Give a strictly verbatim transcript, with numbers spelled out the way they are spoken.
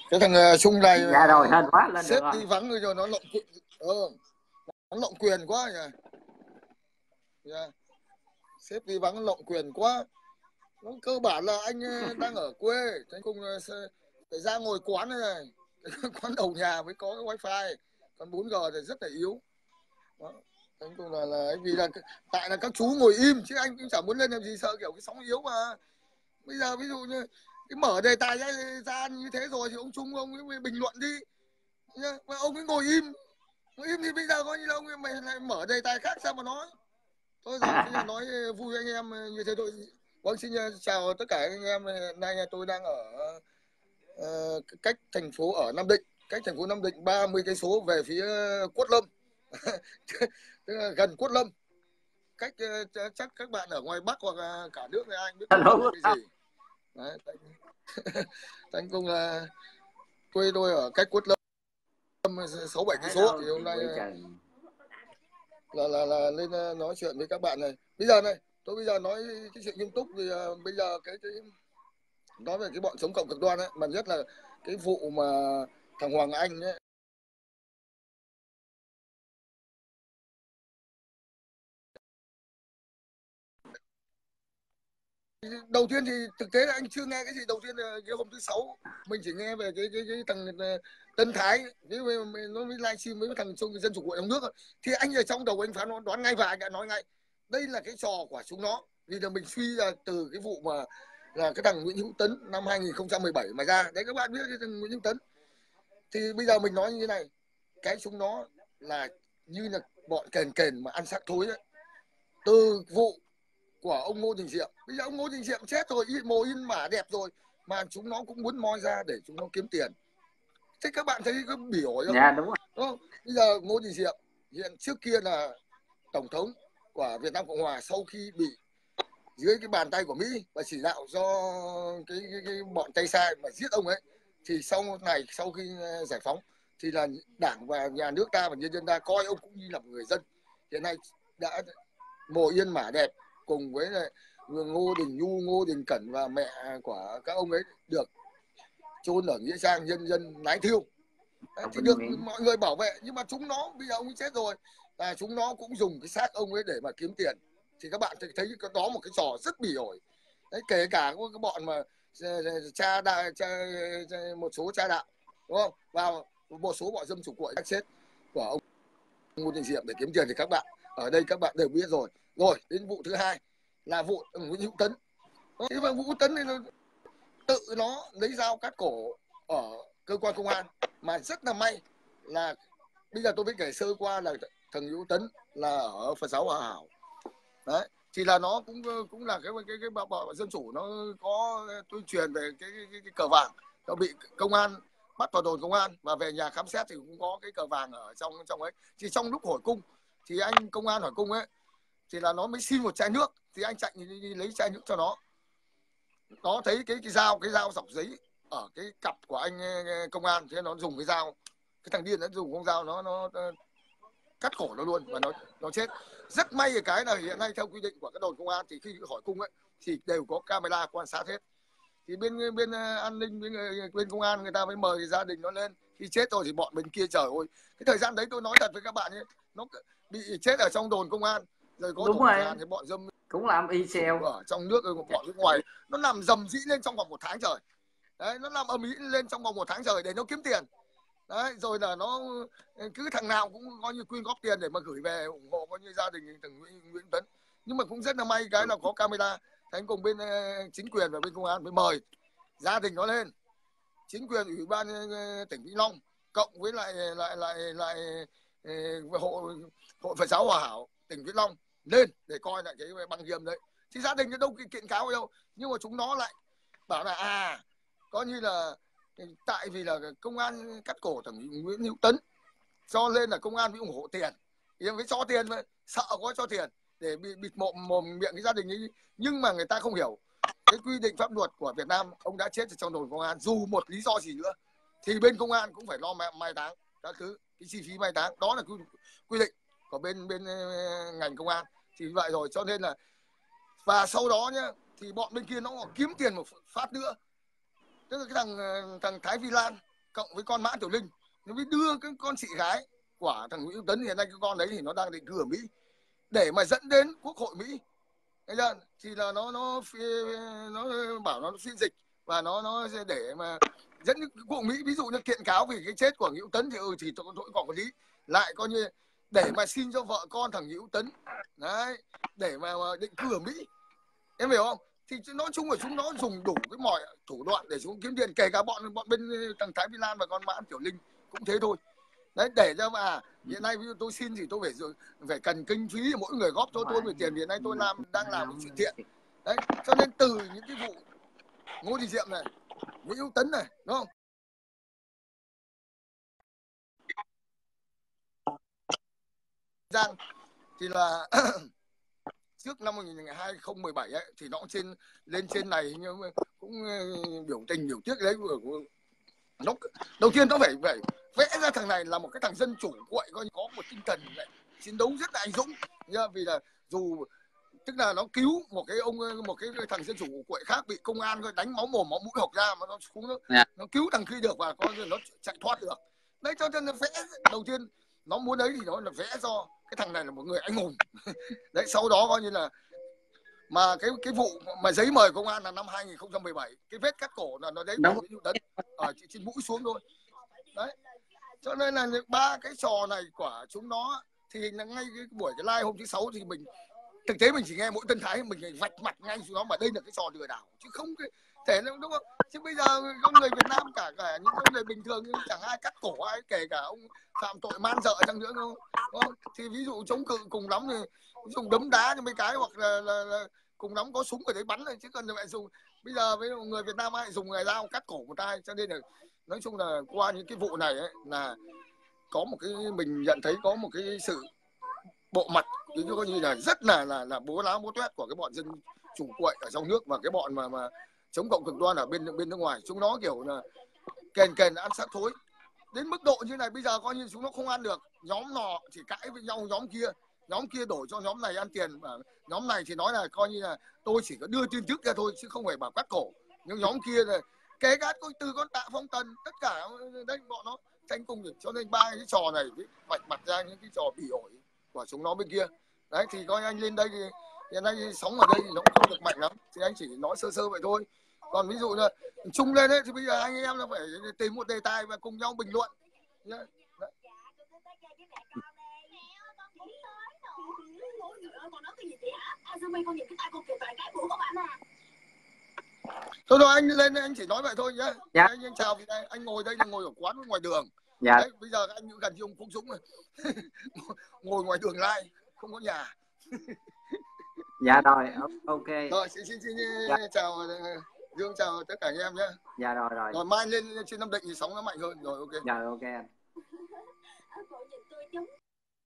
Cái thằng uh, Trung này dạ rồi hên quá lên xếp được đi vắng rồi nó lộng quyền, ờ, nó lộng quyền quá nhỉ. Yeah. Xếp đi vắng lộng quyền quá. Nó cơ bản là anh đang ở quê, anh cùng phải ra ngồi quán này, này. Quán đầu nhà mới có cái wifi, còn bốn G thì rất là yếu. Đó. Anh cùng là, là vì là tại là các chú ngồi im chứ anh cũng chẳng muốn lên làm gì, sợ kiểu cái sóng yếu mà. Bây giờ ví dụ như cái mở đề tài ra, ra như thế rồi thì ông Trung ông ấy bình luận đi, mà ông ấy ngồi im, ngồi im thì bây giờ coi như là ông ấy mày lại mở đề tài khác sao mà nói. Thôi rồi bây giờ nói vui anh em như thế thôi. Vâng, xin chào tất cả anh em. Nay tôi đang ở uh, cách thành phố ở Nam Định, cách thành phố Nam Định ba mươi cây số về phía Quất Lâm. Tức là gần Quất Lâm. Cách uh, chắc các bạn ở ngoài Bắc hoặc cả nước này anh biết Quất Lâm là cái gì. Đấy, anh cùng là quê tôi ở cách Quất Lâm sáu bảy cây số, thì hôm nay là là là lên nói chuyện với các bạn này. Bây giờ này, tôi bây giờ nói cái chuyện nghiêm túc thì uh, bây giờ cái cái nói về cái bọn chống cộng cực đoan ấy, mà nhất là cái vụ mà thằng Hoàng Anh ấy. Đầu tiên thì thực tế là anh chưa nghe cái gì. Đầu tiên là cái hôm thứ sáu mình chỉ nghe về cái cái cái thằng Tân Thái cái nó mới livestream với thằng Trung Dân Chủ Hội trong nước, thì anh ở trong đầu anh phán đoán ngay và anh đã nói ngay đây là cái trò của chúng nó. Vì là mình suy ra từ cái vụ mà là cái thằng Nguyễn Hữu Tấn năm hai nghìn không trăm mười bảy mà ra đấy, các bạn biết cái thằng Nguyễn Hữu Tấn. Thì bây giờ mình nói như thế này, cái chúng nó là như là bọn kền kền mà ăn xác thối đấy. Từ vụ của ông Ngô Đình Diệm, bây giờ ông Ngô Đình Diệm chết rồi, mồ in mả đẹp rồi mà chúng nó cũng muốn moi ra để chúng nó kiếm tiền. Thế các bạn thấy có bỉ ổi không? Dạ đúng rồi. Đúng không? Bây giờ Ngô Đình Diệm hiện trước kia là tổng thống của Việt Nam Cộng Hòa, sau khi bị dưới cái bàn tay của Mỹ và chỉ đạo do cái, cái, cái bọn tay sai mà giết ông ấy, thì sau này sau khi giải phóng thì là đảng và nhà nước ta và nhân dân ta coi ông cũng như là một người dân. Hiện nay đã mồ yên mả đẹp cùng với lại Ngô Đình Nhu, Ngô Đình Cẩn và mẹ của các ông ấy được chôn ở nghĩa trang nhân dân Lái Thiêu. Đấy, thì được mọi người bảo vệ, nhưng mà chúng nó bây giờ ông ấy chết rồi và chúng nó cũng dùng cái xác ông ấy để mà kiếm tiền. Thì các bạn thấy cái đó một cái trò rất bỉ ổi. Đấy, kể cả cái bọn mà cha đạo, cha, một số cha đạo, đúng không, và một số bọn dâm chủ cuội các chết của ông Ngô Đình Diệm để kiếm tiền, thì các bạn ở đây các bạn đều biết rồi. Rồi đến vụ thứ hai là vụ Nguyễn Hữu Tấn. Thế mà Vũ Tấn thì tự nó lấy dao cắt cổ ở cơ quan công an, mà rất là may là bây giờ tôi biết kể sơ qua là thằng Hữu Tấn là ở Phật giáo Hòa Hảo. Đấy, thì là nó cũng cũng là cái cái cái bọn dân chủ nó có tuyên truyền về cái cái, cái, cái cờ vàng, nó bị công an bắt vào đồn công an và về nhà khám xét thì cũng có cái cờ vàng ở trong trong ấy. Thì trong lúc hỏi cung thì anh công an hỏi cung ấy thì là nó mới xin một chai nước, thì anh chạy đi, đi lấy chai nước cho nó. Nó thấy cái cái dao cái dao dọc giấy ở cái cặp của anh công an, thế nó dùng cái dao, cái thằng điên nó dùng con dao nó nó cắt cổ nó luôn và nó nó chết. Rất may là cái là hiện nay theo quy định của các đồn công an thì khi hỏi cung ấy thì đều có camera quan sát hết. Thì bên bên an ninh bên, bên công an người ta mới mời gia đình nó lên. Khi chết rồi thì bọn bên kia trời ơi, cái thời gian đấy tôi nói thật với các bạn ấy, nó bị chết ở trong đồn công an rồi có đúng rồi, thì bọn dâm cũng làm y xèo ở trong nước rồi bọn nước ngoài nó nằm dầm dĩ lên trong vòng một tháng trời. Đấy, nó làm ầm ĩ lên trong vòng một tháng trời để nó kiếm tiền. Đấy, rồi là nó cứ thằng nào cũng coi như quyên góp tiền để mà gửi về ủng hộ coi như gia đình thằng Nguyễn, Nguyễn Tấn. Nhưng mà cũng rất là may cái là có camera, thành cùng bên chính quyền và bên công an mới mời gia đình nó lên, chính quyền ủy ban tỉnh Vĩnh Long cộng với lại lại lại lại, lại hội hội Phật giáo Hòa Hảo tỉnh Vĩnh Long lên để coi lại cái băng ghiêm đấy. Thì gia đình nó đâu kiện cáo đâu, nhưng mà chúng nó lại bảo là à coi như là tại vì là công an cắt cổ thằng Nguyễn Hữu Tấn cho nên là công an mới ủng hộ tiền, thì mới cho tiền mà sợ có cho tiền để bị bịt mồm mồm miệng cái gia đình ấy. Nhưng mà người ta không hiểu cái quy định pháp luật của Việt Nam, ông đã chết trong đồn công an dù một lý do gì nữa thì bên công an cũng phải lo mai táng các thứ, cái chi phí mai táng đó là quy, quy định của bên bên ngành công an. Thì vậy rồi cho nên là và sau đó nhá thì bọn bên kia nó kiếm tiền một phát nữa, tức là cái thằng thằng Thái Vi Lan cộng với con Mã Tiểu Linh, nó mới đưa cái con chị gái của thằng Nguyễn Hữu Tấn, hiện nay cái con đấy thì nó đang định cử ở Mỹ để mà dẫn đến Quốc hội Mỹ. Thấy chưa? Thì là nó nó nó bảo nó phiên dịch và nó nó để mà dẫn Quốc hội Mỹ, ví dụ như kiện cáo vì cái chết của Hữu Tấn thì ừ thì tôi còn có lý, lại coi như để mà xin cho vợ con thằng Hữu Tấn đấy, để mà, mà định cử ở Mỹ, em hiểu không? Thì nói chung là chúng nó dùng đủ cái mọi thủ đoạn để chúng kiếm tiền, kể cả bọn bọn bên thằng Thái Bình Lan và con Mã Tiểu Linh cũng thế thôi. Đấy, để cho mà hiện nay ví dụ tôi xin thì tôi phải phải cần kinh phí, mỗi người góp cho tôi về tiền, hiện nay tôi làm đang làm chuyện thiện đấy, cho nên từ những cái vụ Ngô Đình Diệm này, Nguyễn Hữu Tấn này, đúng không? Giang thì là trước năm hai không một bảy ấy, thì nó cũng trên lên trên này nhưng mà cũng biểu tình biểu tiếc đấy, nó đầu tiên nó phải phải vẽ ra thằng này là một cái thằng dân chủ quậy, coi có một tinh thần này, chiến đấu rất là anh dũng nhá, vì là dù tức là nó cứu một cái ông một cái thằng dân chủ quậy khác bị công an đánh máu mồm máu mũi hộc ra mà nó xuống nó, yeah. nó cứu thằng kia được và coi như nó chạy thoát được đấy, cho nên nó vẽ đầu tiên nó muốn đấy thì nó là vẽ do cái thằng này là một người anh hùng đấy, sau đó coi như là mà cái cái vụ mà giấy mời công an là năm hai không một bảy, cái vết cắt cổ là nó đấy của Nguyễn Hữu Tấn ở trên mũi xuống thôi đấy, cho nên là ba cái trò này của chúng nó thì là ngay cái buổi cái live hôm thứ sáu thì mình thực tế mình chỉ nghe mỗi Tân Thái mình vạch mặt ngay chúng nó mà đây là cái trò lừa đảo chứ không cái thể nó đúng không, chứ bây giờ con người Việt Nam cả cả những con người bình thường chẳng ai cắt cổ ai, kể cả ông phạm tội man dợ chăng nữa không, không? Thì ví dụ chống cự cùng lắm thì dùng đấm đá cho mấy cái, hoặc là, là, là cùng lắm có súng ở đấy bắn rồi, chứ cần lại dùng bây giờ với người Việt Nam ai dùng người dao cắt cổ một tay, cho nên là nói chung là qua những cái vụ này ấy, là có một cái mình nhận thấy có một cái sự bộ mặt thì coi như là rất là là là bố láo bố toét của cái bọn dân chủ quậy ở trong nước và cái bọn mà mà chống cộng cực đoan ở bên bên nước ngoài, chúng nó kiểu là kền kền ăn xác thối đến mức độ như này. Bây giờ coi như chúng nó không ăn được, nhóm nọ thì cãi với nhau nhóm kia, nhóm kia đổi cho nhóm này ăn tiền, và nhóm này thì nói là coi như là tôi chỉ có đưa tin tức ra thôi chứ không phải bảo cắt cổ, nhưng nhóm kia là kể cả từ con Tạ Phong Tần tất cả đấy bọn nó tranh cùng được, cho nên ba cái trò này vạch mặt ra những cái trò bỉ ổi của chúng nó bên kia đấy. Thì coi anh lên đây thì hiện nay sống ở đây thì nó cũng không được mạnh lắm, thì anh chỉ nói sơ sơ vậy thôi, còn ví dụ là chung lên đấy thì bây giờ anh em nó phải tìm một đề tài và cùng nhau bình luận nhé. Thôi thôi anh lên anh chỉ nói vậy thôi nhé. Dạ. Anh, anh chào, đây anh ngồi đây là ngồi ở quán ngoài đường. Dạ. Đấy, bây giờ anh gần như ông Quốc Dũng rồi. Ngồi ngoài đường lai không có nhà. Dạ rồi, ok. Rồi xin xin xin dạ. Chào Dương, chào tất cả anh em nhé. Dạ rồi rồi. Rồi mai lên trên Nam Định thì sóng nó mạnh hơn rồi, ok. Dạ ok anh.